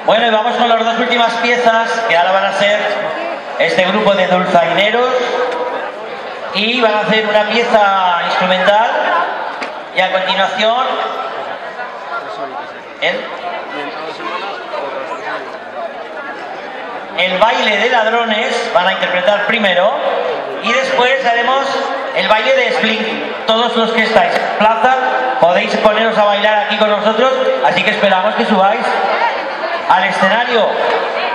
Bueno, y vamos con las dos últimas piezas, que ahora van a ser este grupo de dulzaineros, y van a hacer una pieza instrumental, y a continuación el baile de ladrones van a interpretar primero, y después haremos el baile de Spling. Todos los que estáis en plaza podéis poneros a bailar aquí con nosotros, así que esperamos que subáis al escenario.